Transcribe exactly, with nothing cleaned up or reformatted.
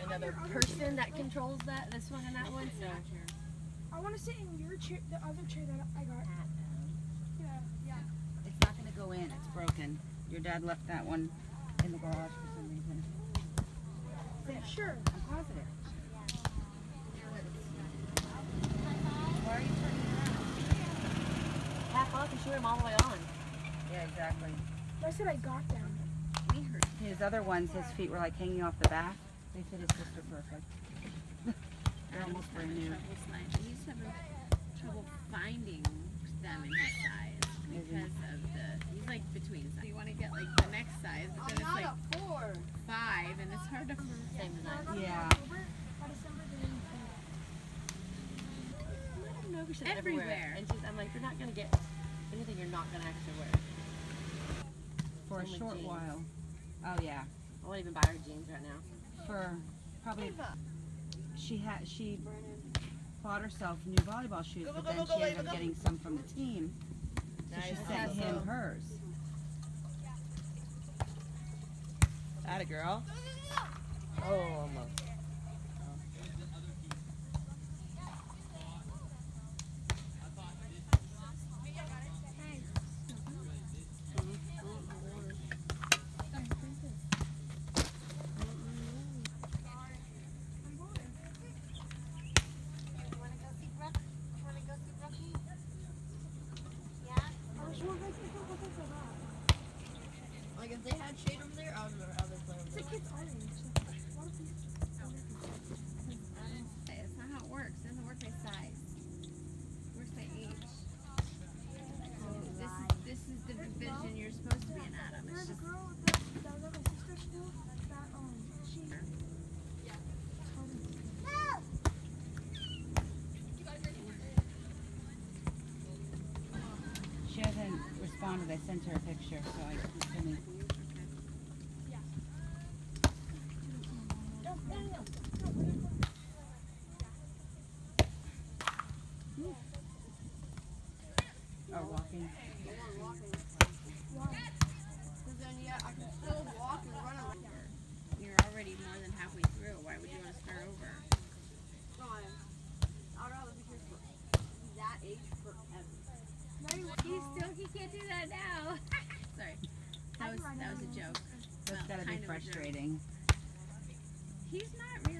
another person that controls that, this one and that one. So I want to sit in your chair, the other chair that I got. Yeah, yeah. It's not going to go in. It's broken. Your dad left that one in the garage for some reason. Yeah, sure. I'm positive. Why are you turning around? half off and shoot him all the way on. Yeah, exactly. I said I got them. We heard his other ones, his feet were like hanging off the back. They fit his sister perfect. They're almost brand new. He's having trouble finding them in his size because of the, he's like between size. You want to get like the next size, but then it's like four. five, and it's hard to Same design. Yeah. Everywhere. Everywhere. And she's, I'm like, you're not going to get anything you're not going to actually wear. For a Same with short jeans. while. Oh yeah. I won't even buy her jeans right now. For probably, she had she bought herself new volleyball shoes, but then she ended up getting some from the team, so she sent him hers. Atta girl. Oh, almost. Like if they had shade over there, I would rather play over there. It's orange. It's not how it works. It doesn't work by size. It works by age. So this is this is the division you're supposed to be an Adam. It's There's a just girl that, that was at my sister's school that um she She hasn't responded. I sent her a picture, so I continue. Or walking. Because then yeah, I can still walk and run around. you're already more than halfway through. Why would you want to start over? Ryan, I'd rather be here for that age forever. He still he can't do that now. Sorry, that was that was a joke. That's Well, gotta kind be of a joke. frustrating. He's not really.